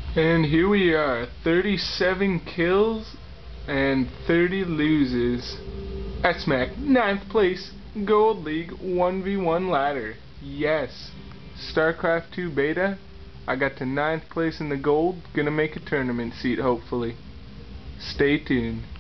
And here we are, 37 kills and 30 loses. I smacked 9th place, Gold League 1v1 ladder. Yes, Starcraft 2 beta. I got to 9th place in the gold, gonna make a tournament seat hopefully. Stay tuned.